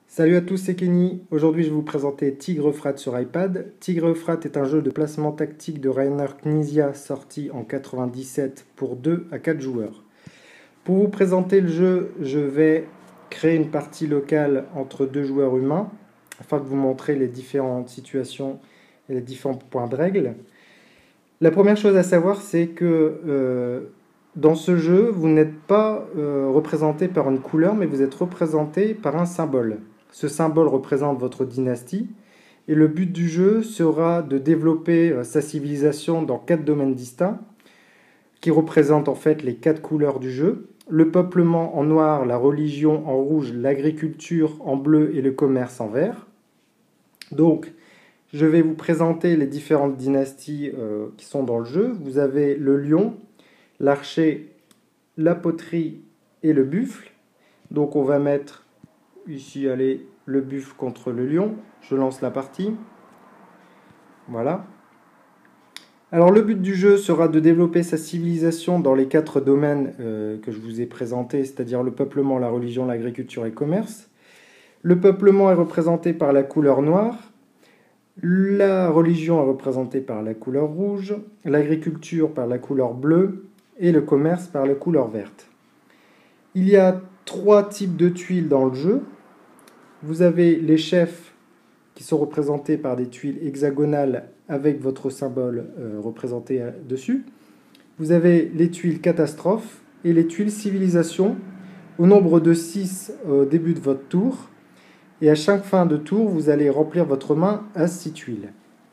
Salut à tous, c'est Kenny. Aujourd'hui, je vais vous présenter Tigre Euphrate sur iPad. Tigre Euphrate est un jeu de placement tactique de Rainer Knizia sorti en 97 pour 2 à 4 joueurs. Pour vous présenter le jeu, je vais créer une partie locale entre deux joueurs humains afin de vous montrer les différentes situations et les différents points de règle. La première chose à savoir, c'est que dans ce jeu, vous n'êtes pas représenté par une couleur, mais vous êtes représenté par un symbole. Ce symbole représente votre dynastie et le but du jeu sera de développer sa civilisation dans 4 domaines distincts qui représentent en fait les 4 couleurs du jeu. Le peuplement en noir, la religion en rouge, l'agriculture en bleu et le commerce en vert. Donc, je vais vous présenter les différentes dynasties qui sont dans le jeu. Vous avez le lion, l'archer, la poterie et le buffle. Donc on va mettre ici, allez, le buffle contre le lion. Je lance la partie. Voilà. Alors le but du jeu sera de développer sa civilisation dans les 4 domaines que je vous ai présentés, c'est-à-dire le peuplement, la religion, l'agriculture et le commerce. Le peuplement est représenté par la couleur noire. La religion est représentée par la couleur rouge, l'agriculture par la couleur bleue et le commerce par la couleur verte. Il y a 3 types de tuiles dans le jeu. Vous avez les chefs qui sont représentés par des tuiles hexagonales avec votre symbole représenté dessus. Vous avez les tuiles catastrophes et les tuiles civilisation au nombre de 6 au début de votre tour. Et à chaque fin de tour, vous allez remplir votre main à 6 tuiles.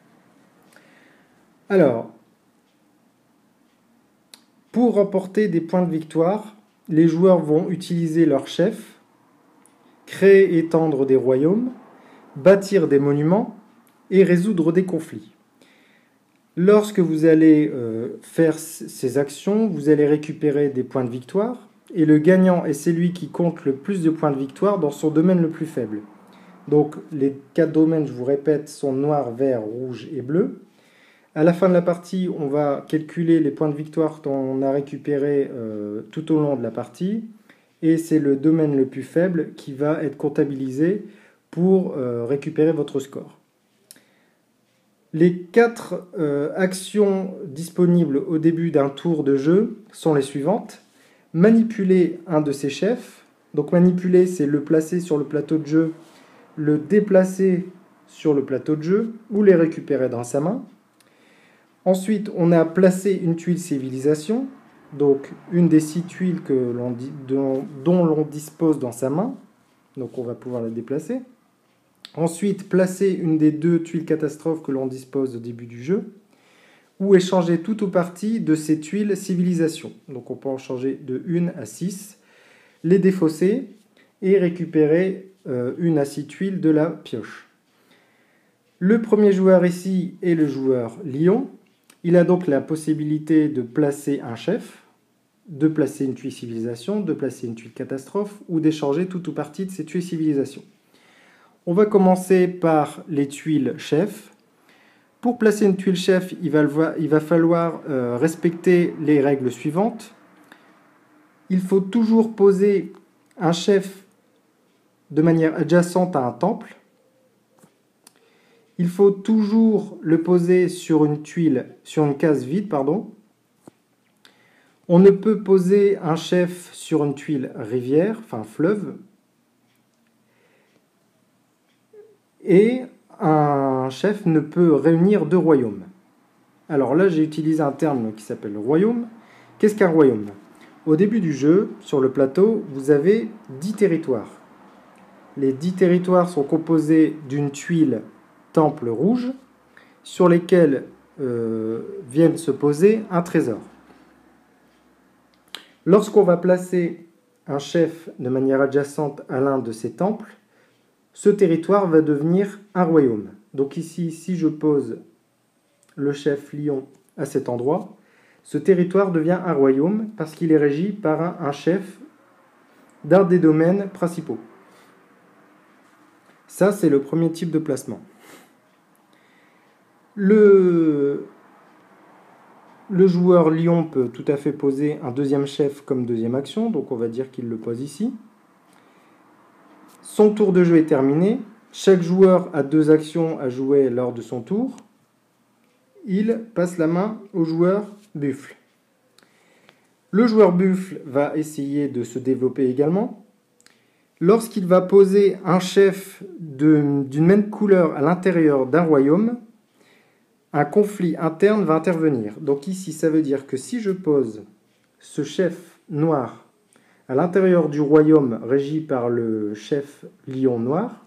Alors, pour remporter des points de victoire, les joueurs vont utiliser leur chef, créer et étendre des royaumes, bâtir des monuments et résoudre des conflits. Lorsque vous allez faire ces actions, vous allez récupérer des points de victoire et le gagnant est celui qui compte le plus de points de victoire dans son domaine le plus faible. Donc les 4 domaines, je vous répète, sont noir, vert, rouge et bleu. À la fin de la partie, on va calculer les points de victoire qu'on a récupérés tout au long de la partie. Et c'est le domaine le plus faible qui va être comptabilisé pour récupérer votre score. Les 4 actions disponibles au début d'un tour de jeu sont les suivantes. Manipuler un de ses chefs. Donc manipuler, c'est le placer sur le plateau de jeu, le déplacer sur le plateau de jeu ou les récupérer dans sa main. Ensuite, on a placé une tuile civilisation, donc une des 6 tuiles dont l'on dispose dans sa main. Donc on va pouvoir la déplacer. Ensuite, placer une des 2 tuiles catastrophes que l'on dispose au début du jeu. Ou échanger tout ou partie de ces tuiles civilisation. Donc on peut en changer de 1 à 6. Les défausser et récupérer 1 à 6 tuiles de la pioche. Le premier joueur ici est le joueur lion. Il a donc la possibilité de placer un chef, de placer une tuile civilisation, de placer une tuile catastrophe ou d'échanger tout ou partie de ces tuiles civilisation. On va commencer par les tuiles chef. Pour placer une tuile chef, il va falloir respecter les règles suivantes. Il faut toujours poser un chef de manière adjacente à un temple. Il faut toujours le poser sur une case vide, pardon. On ne peut poser un chef sur une tuile rivière, enfin fleuve. Et un chef ne peut réunir 2 royaumes. Alors là, j'ai utilisé un terme qui s'appelle royaume. Qu'est-ce qu'un royaume? Au début du jeu, sur le plateau, vous avez 10 territoires. Les 10 territoires sont composés d'une tuile temple rouge sur lesquels viennent se poser un trésor. Lorsqu'on va placer un chef de manière adjacente à l'un de ces temples, ce territoire va devenir un royaume. Donc ici, si je pose le chef lion à cet endroit, ce territoire devient un royaume parce qu'il est régi par un chef d'un des domaines principaux. Ça, c'est le premier type de placement. Le joueur lion peut tout à fait poser un deuxième chef comme deuxième action, donc on va dire qu'il le pose ici. Son tour de jeu est terminé. Chaque joueur a 2 actions à jouer lors de son tour. Il passe la main au joueur buffle. Le joueur buffle va essayer de se développer également. Lorsqu'il va poser un chef d'une même couleur à l'intérieur d'un royaume, un conflit interne va intervenir. Donc ici, ça veut dire que si je pose ce chef noir à l'intérieur du royaume régi par le chef lion noir,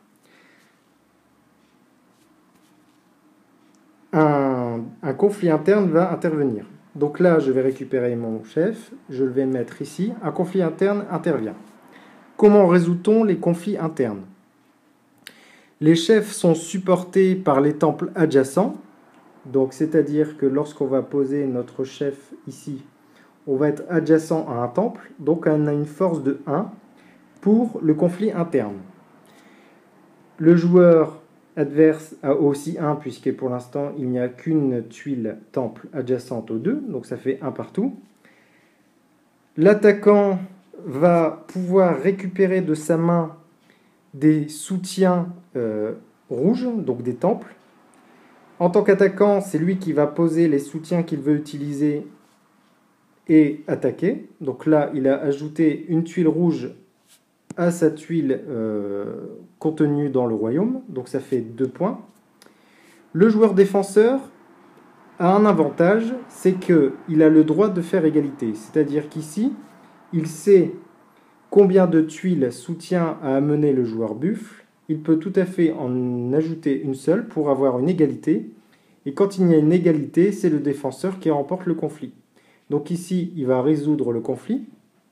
un conflit interne va intervenir. Donc là, je vais récupérer mon chef, je le vais mettre ici, un conflit interne intervient. Comment résout-on les conflits internes? Les chefs sont supportés par les temples adjacents, donc c'est-à-dire que lorsqu'on va poser notre chef ici, on va être adjacent à un temple, donc on a une force de 1 pour le conflit interne. Le joueur adverse a aussi 1, puisque pour l'instant, il n'y a qu'une tuile temple adjacente aux deux, donc ça fait 1 partout. L'attaquant va pouvoir récupérer de sa main des soutiens rouges, donc des temples. En tant qu'attaquant, c'est lui qui va poser les soutiens qu'il veut utiliser et attaquer. Donc là, il a ajouté une tuile rouge à sa tuile contenue dans le royaume, donc ça fait 2 points. Le joueur défenseur a un avantage, c'est qu'il a le droit de faire égalité, c'est-à-dire qu'ici, il sait combien de tuiles soutien a amené le joueur buffle, il peut tout à fait en ajouter une seule pour avoir une égalité, et quand il y a une égalité, c'est le défenseur qui remporte le conflit. Donc ici, il va résoudre le conflit.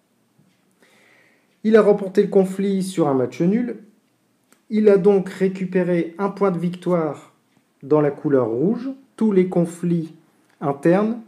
Il a remporté le conflit sur un match nul. Il a donc récupéré 1 point de victoire dans la couleur rouge. Tous les conflits internes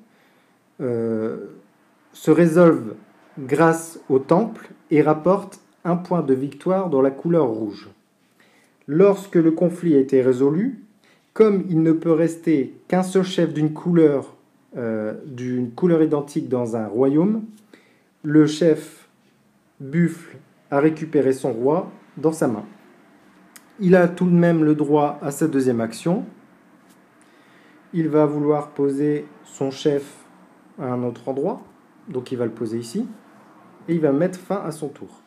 se résolvent grâce au temple et rapportent 1 point de victoire dans la couleur rouge. Lorsque le conflit a été résolu, comme il ne peut rester qu'un seul chef d'une couleur identique dans un royaume, le chef buffle a récupéré son roi dans sa main. Il a tout de même le droit à sa deuxième action. Il va vouloir poser son chef à un autre endroit, donc il va le poser ici, et il va mettre fin à son tour.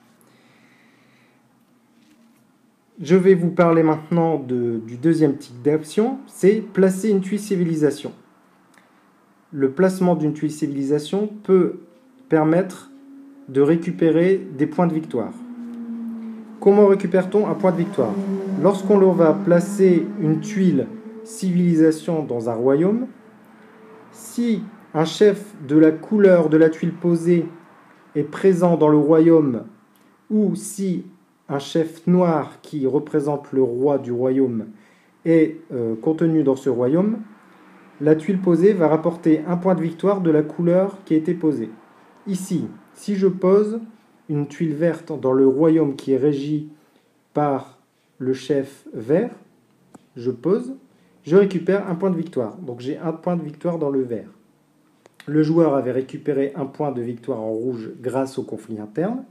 Je vais vous parler maintenant du deuxième type d'action, c'est placer une tuile civilisation. Le placement d'une tuile civilisation peut permettre de récupérer des points de victoire. Comment récupère-t-on un point de victoire? Lorsqu'on va placer une tuile civilisation dans un royaume, si un chef de la couleur de la tuile posée est présent dans le royaume, ou si un chef noir qui représente le roi du royaume est contenu dans ce royaume, la tuile posée va rapporter 1 point de victoire de la couleur qui a été posée. Ici, si je pose une tuile verte dans le royaume qui est régi par le chef vert, je pose, je récupère 1 point de victoire. Donc j'ai 1 point de victoire dans le vert. Le joueur avait récupéré 1 point de victoire en rouge grâce au conflit interne.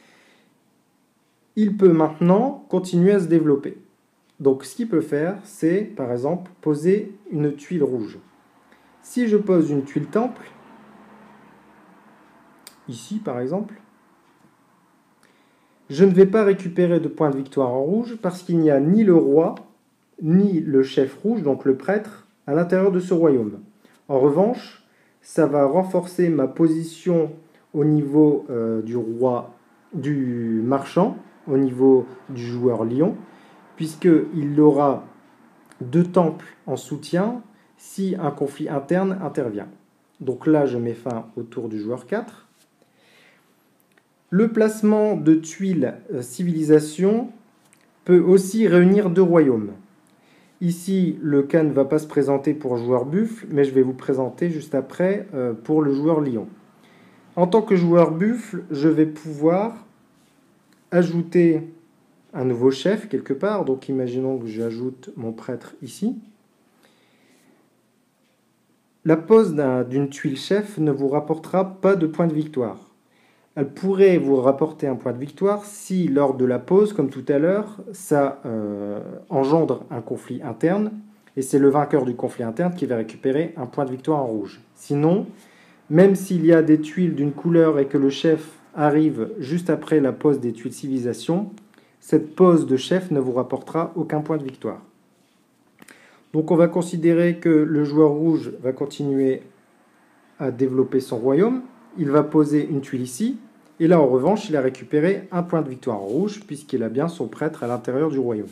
Il peut maintenant continuer à se développer. Donc ce qu'il peut faire, c'est par exemple poser une tuile rouge. Si je pose une tuile temple, ici par exemple, je ne vais pas récupérer de points de victoire en rouge parce qu'il n'y a ni le roi, ni le chef rouge, donc le prêtre, à l'intérieur de ce royaume. En revanche, ça va renforcer ma position au niveau du marchand, au niveau du joueur lion, puisqu'il aura 2 temples en soutien si un conflit interne intervient. Donc là, je mets fin au tour du joueur 4. Le placement de tuiles civilisation peut aussi réunir 2 royaumes. Ici, le cas ne va pas se présenter pour le joueur buffle, mais je vais vous présenter juste après pour le joueur lion. En tant que joueur buffle, je vais pouvoir ajouter un nouveau chef quelque part. Donc imaginons que j'ajoute mon prêtre ici. La pose d'une tuile chef ne vous rapportera pas de points de victoire. Elle pourrait vous rapporter un point de victoire si, lors de la pause, comme tout à l'heure, ça engendre un conflit interne, et c'est le vainqueur du conflit interne qui va récupérer un point de victoire en rouge. Sinon, même s'il y a des tuiles d'une couleur et que le chef arrive juste après la pause des tuiles civilisation, cette pause de chef ne vous rapportera aucun point de victoire. Donc on va considérer que le joueur rouge va continuer à développer son royaume. Il va poser une tuile ici. Et là, en revanche, il a récupéré un point de victoire en rouge puisqu'il a bien son prêtre à l'intérieur du royaume.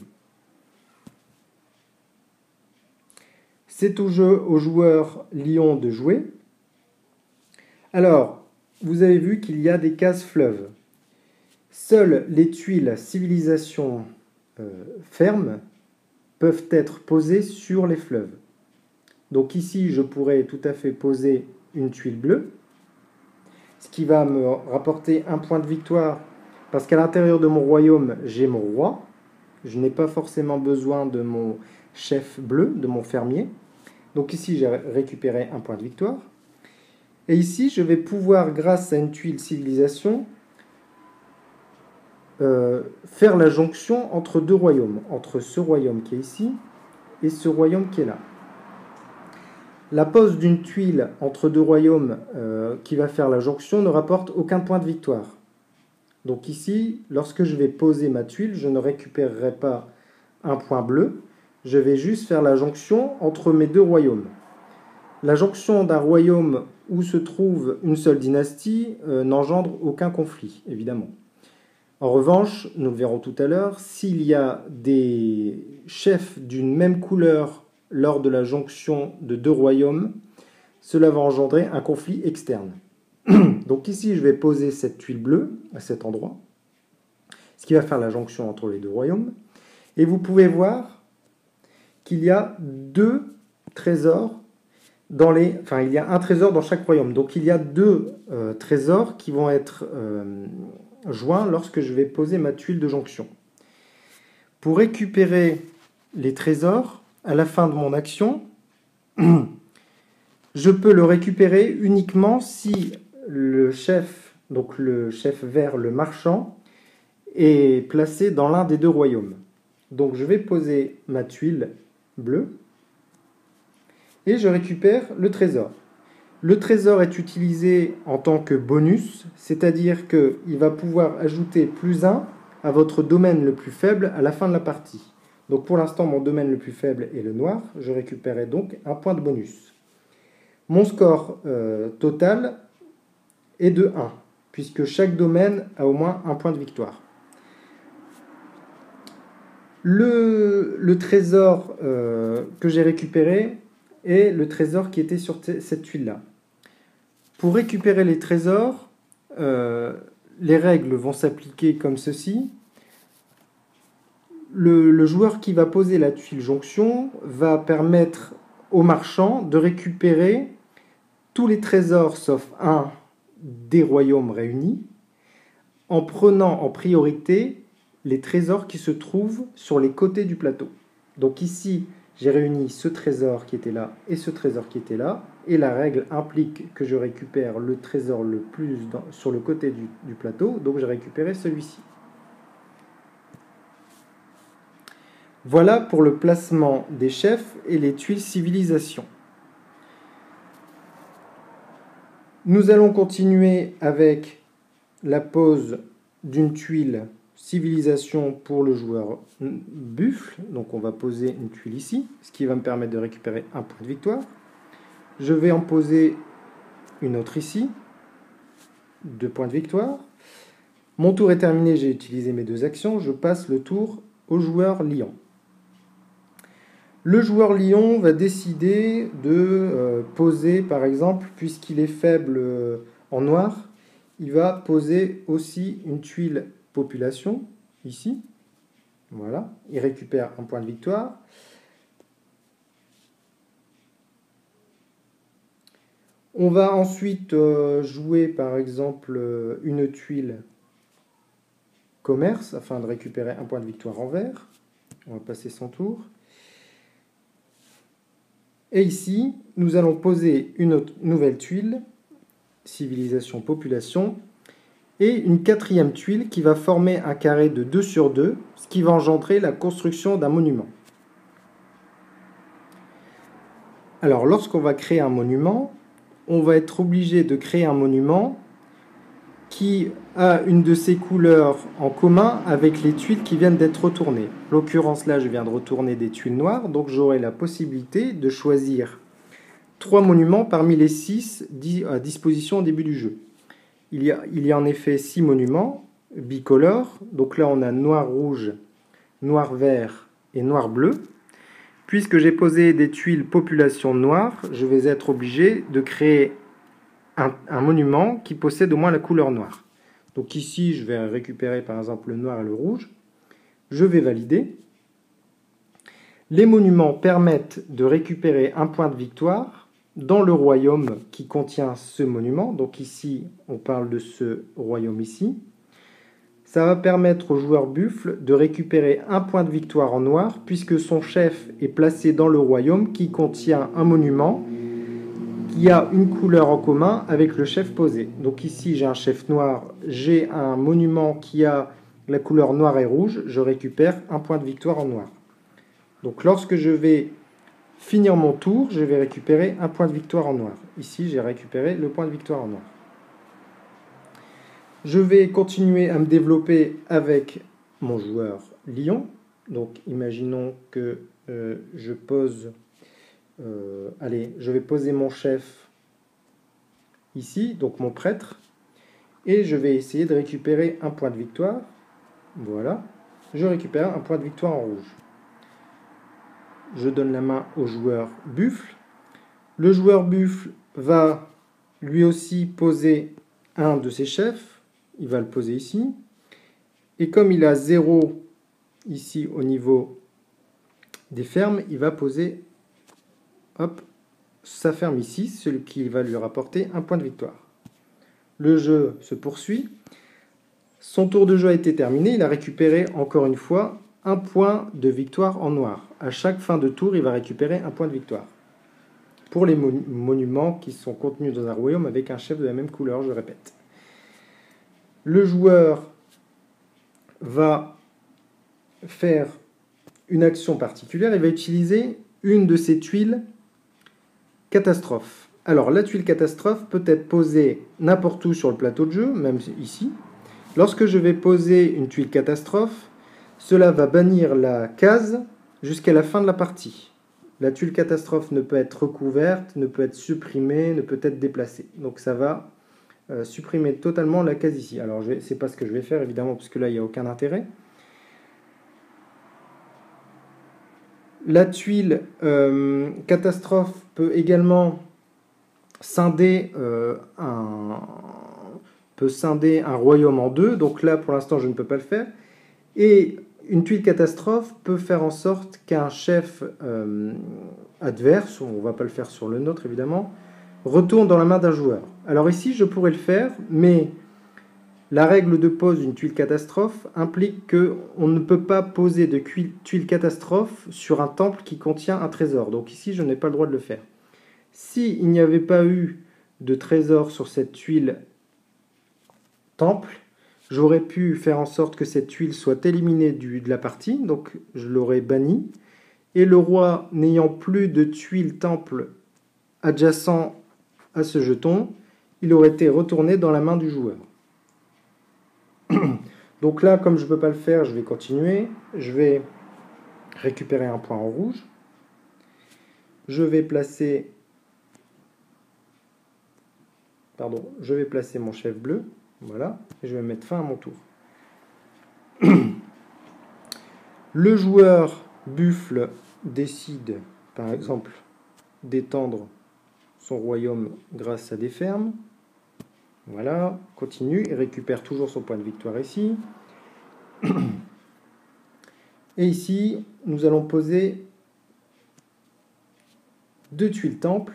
C'est au joueur lion de jouer. Alors, vous avez vu qu'il y a des cases fleuves. Seules les tuiles civilisation fermes peuvent être posées sur les fleuves. Donc ici, je pourrais tout à fait poser une tuile bleue, ce qui va me rapporter un point de victoire, parce qu'à l'intérieur de mon royaume, j'ai mon roi. Je n'ai pas forcément besoin de mon chef bleu, de mon fermier. Donc ici, j'ai récupéré un point de victoire. Et ici, je vais pouvoir, grâce à une tuile civilisation, faire la jonction entre deux royaumes, entre ce royaume qui est ici et ce royaume qui est là. La pose d'une tuile entre deux royaumes qui va faire la jonction ne rapporte aucun point de victoire. Donc ici, lorsque je vais poser ma tuile, je ne récupérerai pas un point bleu, je vais juste faire la jonction entre mes deux royaumes. La jonction d'un royaume où se trouve une seule dynastie n'engendre aucun conflit, évidemment. En revanche, nous le verrons tout à l'heure, s'il y a des chefs d'une même couleur lors de la jonction de deux royaumes, cela va engendrer un conflit externe. Donc ici, je vais poser cette tuile bleue à cet endroit, ce qui va faire la jonction entre les deux royaumes. Et vous pouvez voir qu'il y a deux trésors il y a un trésor dans chaque royaume. Donc il y a deux trésors qui vont être joints lorsque je vais poser ma tuile de jonction. Pour récupérer les trésors, à la fin de mon action, je peux le récupérer uniquement si le chef, donc le chef vert, le marchand, est placé dans l'un des deux royaumes. Donc je vais poser ma tuile bleue et je récupère le trésor. Le trésor est utilisé en tant que bonus, c'est-à-dire qu'il va pouvoir ajouter +1 à votre domaine le plus faible à la fin de la partie. Donc pour l'instant, mon domaine le plus faible est le noir, je récupérais donc un point de bonus. Mon score total est de 1, puisque chaque domaine a au moins un point de victoire. Le trésor que j'ai récupéré est le trésor qui était sur cette tuile-là. Pour récupérer les trésors, les règles vont s'appliquer comme ceci. Le joueur qui va poser la tuile jonction va permettre au marchand de récupérer tous les trésors sauf un des royaumes réunis, en prenant en priorité les trésors qui se trouvent sur les côtés du plateau. Donc ici, j'ai réuni ce trésor qui était là et ce trésor qui était là, et la règle implique que je récupère le trésor le plus sur le côté du plateau, donc j'ai récupéré celui-ci. Voilà pour le placement des chefs et les tuiles civilisation. Nous allons continuer avec la pose d'une tuile civilisation pour le joueur buffle. Donc on va poser une tuile ici, ce qui va me permettre de récupérer un point de victoire. Je vais en poser une autre ici, 2 points de victoire. Mon tour est terminé, j'ai utilisé mes 2 actions, je passe le tour au joueur lion. Le joueur lion va décider de poser, par exemple, puisqu'il est faible en noir, il va poser aussi une tuile population, ici. Voilà, il récupère un point de victoire. On va ensuite jouer, par exemple, une tuile commerce, afin de récupérer un point de victoire en vert. On va passer son tour. Et ici, nous allons poser une nouvelle tuile, civilisation, population, et une quatrième tuile qui va former un carré de 2 sur 2, ce qui va engendrer la construction d'un monument. Alors, lorsqu'on va créer un monument, on va être obligé de créer un monument qui a une de ses couleurs en commun avec les tuiles qui viennent d'être retournées. En l'occurrence, là, je viens de retourner des tuiles noires, donc j'aurai la possibilité de choisir 3 monuments parmi les 6 à disposition au début du jeu. Il y a en effet 6 monuments bicolores, donc là on a noir rouge, noir vert et noir bleu. Puisque j'ai posé des tuiles population noire, je vais être obligé de créer un monument qui possède au moins la couleur noire. Donc ici, je vais récupérer par exemple le noir et le rouge. Je vais valider. Les monuments permettent de récupérer un point de victoire dans le royaume qui contient ce monument. Donc ici, on parle de ce royaume ici. Ça va permettre au joueur buffle de récupérer un point de victoire en noir puisque son chef est placé dans le royaume qui contient un monument qui a une couleur en commun avec le chef posé. Donc ici j'ai un chef noir, j'ai un monument qui a la couleur noire et rouge, je récupère un point de victoire en noir. Donc lorsque je vais finir mon tour, je vais récupérer un point de victoire en noir. Ici j'ai récupéré le point de victoire en noir. Je vais continuer à me développer avec mon joueur lion. Donc imaginons que je pose... je vais poser mon chef ici, donc mon prêtre. Et je vais essayer de récupérer un point de victoire. Voilà. Je récupère un point de victoire en rouge. Je donne la main au joueur buffle. Le joueur buffle va lui aussi poser un de ses chefs. Il va le poser ici. Et comme il a 0 ici au niveau des fermes, il va poser sa ferme ici, celui qui va lui rapporter un point de victoire. Le jeu se poursuit. Son tour de jeu a été terminé. Il a récupéré encore une fois un point de victoire en noir. À chaque fin de tour, il va récupérer un point de victoire. Pour les monuments qui sont contenus dans un royaume avec un chef de la même couleur, je répète. Le joueur va faire une action particulière. Il va utiliser une de ces tuiles catastrophe. Alors, la tuile catastrophe peut être posée n'importe où sur le plateau de jeu, même ici. Lorsque je vais poser une tuile catastrophe, cela va bannir la case jusqu'à la fin de la partie. La tuile catastrophe ne peut être recouverte, ne peut être supprimée, ne peut être déplacée. Donc ça va supprimer totalement la case ici. Alors, c'est pas ce que je vais faire, évidemment, parce que là, il n'y a aucun intérêt. La tuile catastrophe peut également scinder un royaume en deux. Donc là, pour l'instant, je ne peux pas le faire. Et une tuile catastrophe peut faire en sorte qu'un chef adverse, on ne va pas le faire sur le nôtre évidemment, retourne dans la main d'un joueur. Alors ici, je pourrais le faire, mais la règle de pose d'une tuile catastrophe implique qu'on ne peut pas poser de tuile catastrophe sur un temple qui contient un trésor. Donc ici, je n'ai pas le droit de le faire. S'il n'y avait pas eu de trésor sur cette tuile temple, j'aurais pu faire en sorte que cette tuile soit éliminée de la partie, donc je l'aurais bannie. Et le roi, n'ayant plus de tuile temple adjacent à ce jeton, il aurait été retourné dans la main du joueur. Donc là, comme je ne peux pas le faire, je vais continuer. Je vais récupérer un point en rouge. Je vais placer mon chef bleu. Voilà. Et je vais mettre fin à mon tour. Le joueur buffle décide, par exemple, d'étendre son royaume grâce à des fermes. Voilà, continue et récupère toujours son point de victoire ici. Et ici, nous allons poser 2 tuiles temple.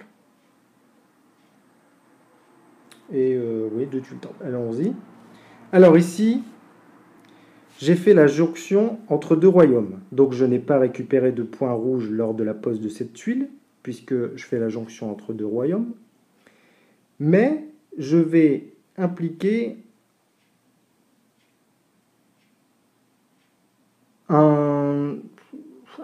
Et oui, 2 tuiles temple. Allons-y. Alors ici, j'ai fait la jonction entre 2 royaumes. Donc je n'ai pas récupéré de points rouges lors de la pose de cette tuile, puisque je fais la jonction entre 2 royaumes. Mais je vais impliquer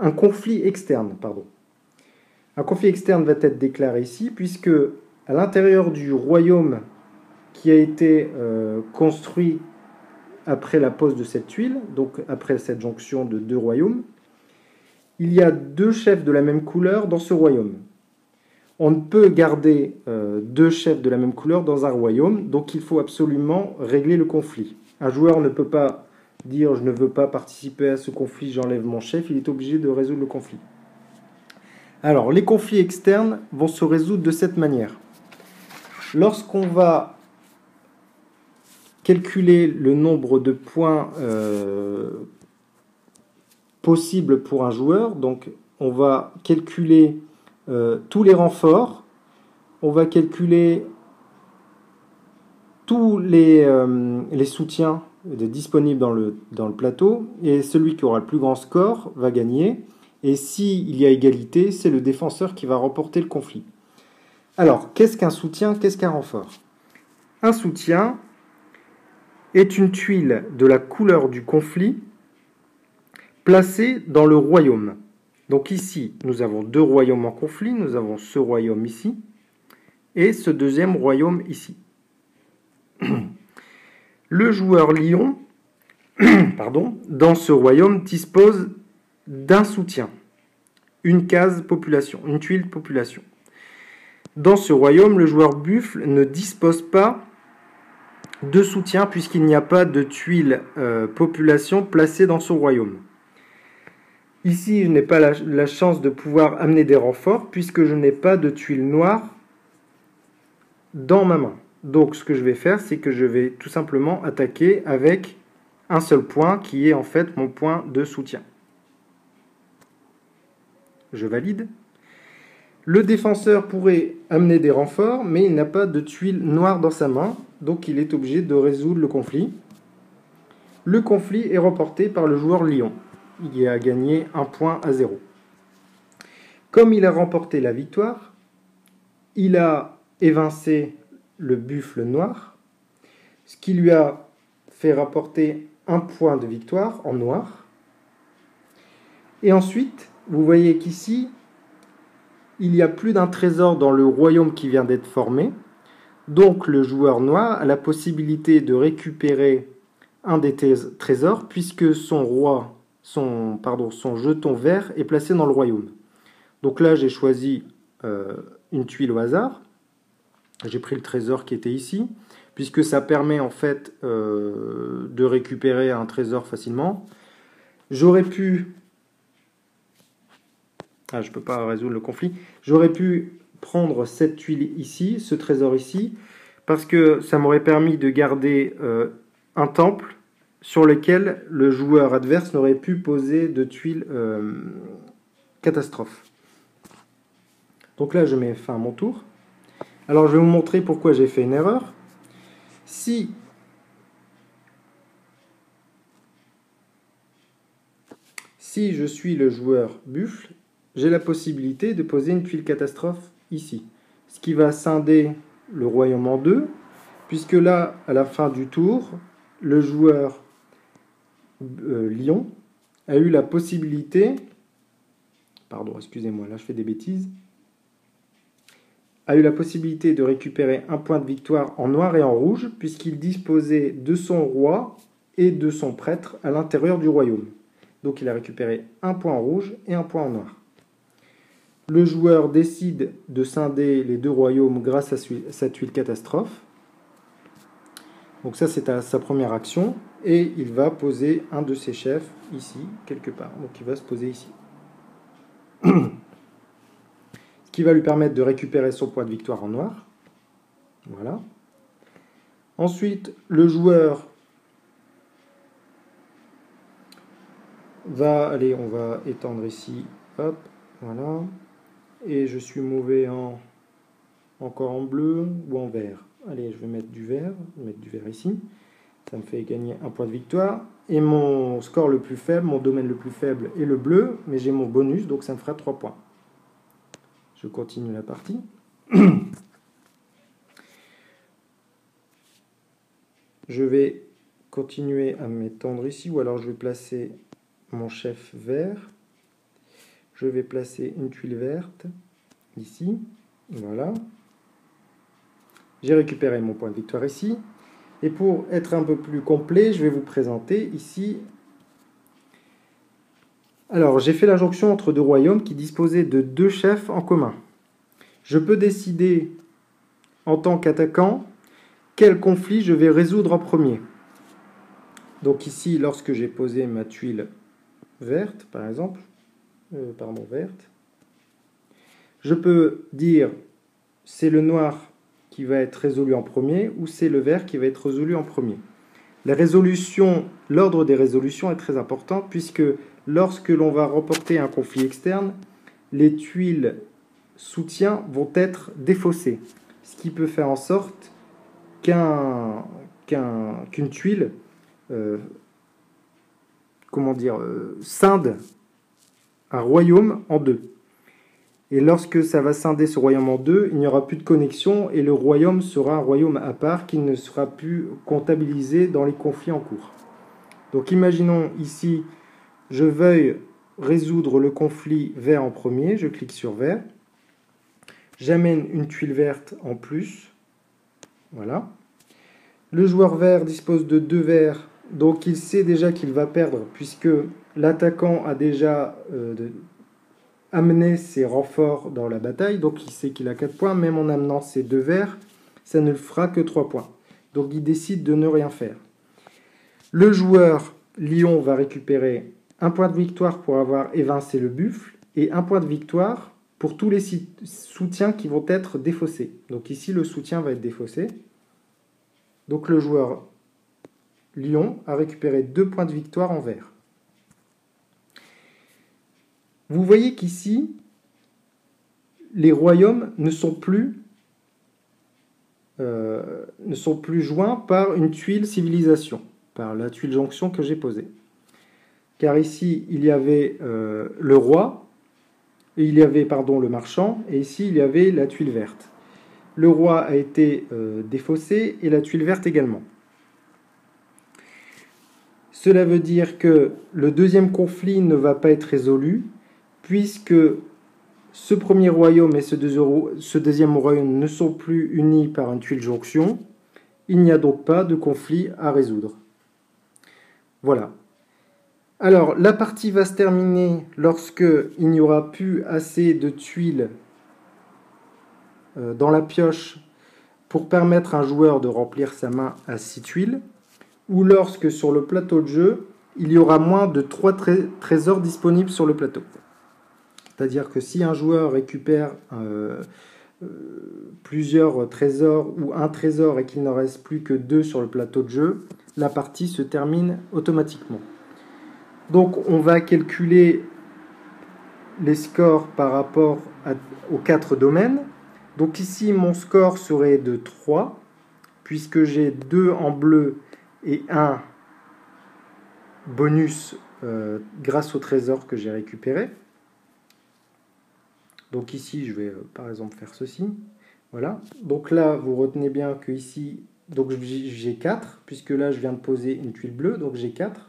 un conflit externe, pardon. Un conflit externe va être déclaré ici, puisque à l'intérieur du royaume qui a été construit après la pose de cette tuile, donc après cette jonction de deux royaumes, il y a deux chefs de la même couleur dans ce royaume. On ne peut garder deux chefs de la même couleur dans un royaume, donc il faut absolument régler le conflit. Un joueur ne peut pas dire « je ne veux pas participer à ce conflit, j'enlève mon chef », il est obligé de résoudre le conflit. Alors, les conflits externes vont se résoudre de cette manière. Lorsqu'on va calculer le nombre de points possibles pour un joueur, donc on va calculer tous les renforts, on va calculer tous les soutiens disponibles dans le plateau, et celui qui aura le plus grand score va gagner. Et s'il y a égalité, c'est le défenseur qui va remporter le conflit. Alors, qu'est-ce qu'un soutien, qu'est-ce qu'un renfort? Un soutien est une tuile de la couleur du conflit placée dans le royaume. Donc ici, nous avons deux royaumes en conflit, nous avons ce royaume ici, et ce deuxième royaume ici. Le joueur lion, dans ce royaume, dispose d'un soutien, une case population, une tuile population. Dans ce royaume, le joueur buffle ne dispose pas de soutien puisqu'il n'y a pas de tuile population placée dans son royaume. Ici, je n'ai pas la chance de pouvoir amener des renforts puisque je n'ai pas de tuile noire dans ma main. Donc ce que je vais faire, c'est que je vais tout simplement attaquer avec un seul point qui est en fait mon point de soutien. Je valide. Le défenseur pourrait amener des renforts, mais il n'a pas de tuile noire dans sa main, donc il est obligé de résoudre le conflit. Le conflit est remporté par le joueur lion. Il a gagné 1 point à 0. Comme il a remporté la victoire, il a évincé le buffle noir, ce qui lui a fait rapporter 1 point de victoire en noir. Et ensuite, vous voyez qu'ici, il y a plus d'un trésor dans le royaume qui vient d'être formé. Donc le joueur noir a la possibilité de récupérer un des trésors puisque son jeton vert est placé dans le royaume. Donc là, j'ai choisi une tuile au hasard. J'ai pris le trésor qui était ici, puisque ça permet en fait de récupérer un trésor facilement. J'aurais pu... Ah, je ne peux pas résoudre le conflit. J'aurais pu prendre cette tuile ici, ce trésor ici, parce que ça m'aurait permis de garder un temple sur lequel le joueur adverse n'aurait pu poser de tuiles catastrophe. Donc là, je mets fin à mon tour. Alors, je vais vous montrer pourquoi j'ai fait une erreur. Si je suis le joueur buffle, j'ai la possibilité de poser une tuile catastrophe ici. Ce qui va scinder le royaume en deux, puisque là, à la fin du tour, le joueur lion a eu la possibilité... Pardon, excusez-moi, là je fais des bêtises. A eu la possibilité de récupérer un point de victoire en noir et en rouge, puisqu'il disposait de son roi et de son prêtre à l'intérieur du royaume. Donc il a récupéré un point en rouge et un point en noir. Le joueur décide de scinder les deux royaumes grâce à sa tuile catastrophe. Donc ça, c'est sa première action. Et il va poser un de ses chefs ici, quelque part. Donc il va se poser ici. Ce qui va lui permettre de récupérer son point de victoire en noir. Voilà. Ensuite, le joueur va... Allez, on va étendre ici. Hop, voilà. Et je suis mauvais encore en bleu ou en vert. Allez, je vais mettre du vert. Je vais mettre du vert ici. Ça me fait gagner un point de victoire. Et mon score le plus faible, mon domaine le plus faible est le bleu. Mais j'ai mon bonus, donc ça me fera 3 points. Je continue la partie. Je vais continuer à m'étendre ici. Ou alors je vais placer mon chef vert. Je vais placer une tuile verte ici. Voilà. J'ai récupéré mon point de victoire ici. Et pour être un peu plus complet, je vais vous présenter ici. Alors, j'ai fait la jonction entre deux royaumes qui disposaient de deux chefs en commun. Je peux décider, en tant qu'attaquant, quel conflit je vais résoudre en premier. Donc ici, lorsque j'ai posé ma tuile verte, par exemple, verte, je peux dire c'est le noir qui va être résolu en premier ou c'est le vert qui va être résolu en premier. L'ordre des résolutions est très important puisque lorsque l'on va remporter un conflit externe, les tuiles soutien vont être défaussées, ce qui peut faire en sorte qu'une tuile scinde un royaume en deux. Et lorsque ça va scinder ce royaume en deux, il n'y aura plus de connexion et le royaume sera un royaume à part qui ne sera plus comptabilisé dans les conflits en cours. Donc imaginons ici, je veuille résoudre le conflit vert en premier, je clique sur vert, j'amène une tuile verte en plus, voilà. Le joueur vert dispose de deux verts, donc il sait déjà qu'il va perdre puisque l'attaquant a déjà amené ses renforts dans la bataille, donc il sait qu'il a 4 points, même en amenant ses deux verts, ça ne le fera que 3 points. Donc il décide de ne rien faire. Le joueur lion va récupérer un point de victoire pour avoir évincé le buffle et un point de victoire pour tous les soutiens qui vont être défaussés. Donc ici le soutien va être défaussé. Donc le joueur lion a récupéré 2 points de victoire en vert. Vous voyez qu'ici, les royaumes ne sont plus joints par une tuile civilisation, par la tuile jonction que j'ai posée. Car ici, il y avait le roi, et il y avait le marchand, et ici, il y avait la tuile verte. Le roi a été défaussé, et la tuile verte également. Cela veut dire que le deuxième conflit ne va pas être résolu, puisque ce premier royaume et ce deuxième royaume ne sont plus unis par une tuile jonction, il n'y a donc pas de conflit à résoudre. Voilà. Alors, la partie va se terminer lorsque il n'y aura plus assez de tuiles dans la pioche pour permettre à un joueur de remplir sa main à 6 tuiles, ou lorsque sur le plateau de jeu, il y aura moins de 3 trésors disponibles sur le plateau. C'est-à-dire que si un joueur récupère plusieurs trésors ou un trésor et qu'il n'en reste plus que 2 sur le plateau de jeu, la partie se termine automatiquement. Donc on va calculer les scores par rapport aux 4 domaines. Donc ici mon score serait de 3, puisque j'ai 2 en bleu et 1 bonus grâce au trésor que j'ai récupéré. Donc ici, je vais par exemple faire ceci. Voilà. Donc là, vous retenez bien que ici, donc j'ai 4, puisque là, je viens de poser une tuile bleue, donc j'ai 4.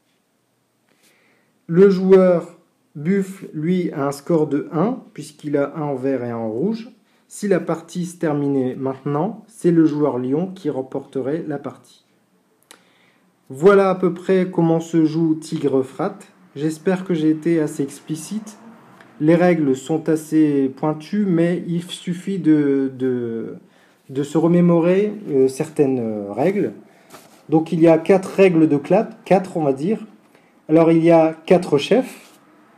Le joueur buffle, lui, a un score de 1, puisqu'il a 1 en vert et 1 en rouge. Si la partie se terminait maintenant, c'est le joueur lion qui remporterait la partie. Voilà à peu près comment se joue Tigre-Euphrate. J'espère que j'ai été assez explicite. Les règles sont assez pointues, mais il suffit de se remémorer certaines règles. Donc il y a 4 règles de clap, 4 on va dire. Alors il y a 4 chefs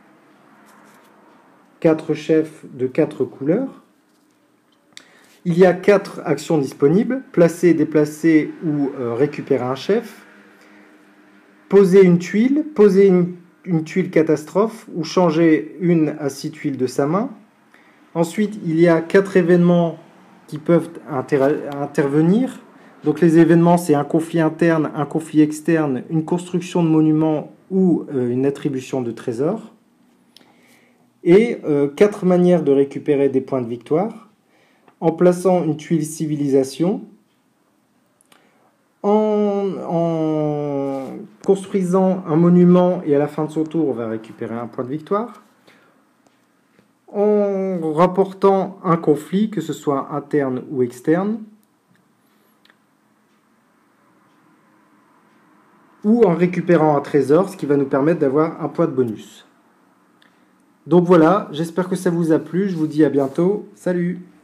de 4 couleurs. Il y a 4 actions disponibles, placer, déplacer ou récupérer un chef. Poser une tuile, poser une tuile catastrophe ou changer une à 6 tuiles de sa main. Ensuite, il y a 4 événements qui peuvent intervenir. Donc les événements, c'est un conflit interne, un conflit externe, une construction de monuments ou une attribution de trésors. Et 4 manières de récupérer des points de victoire. En plaçant une tuile civilisation, en construisant un monument et à la fin de son tour, on va récupérer un point de victoire, en rapportant un conflit, que ce soit interne ou externe, ou en récupérant un trésor, ce qui va nous permettre d'avoir un point de bonus. Donc voilà, j'espère que ça vous a plu, je vous dis à bientôt, salut!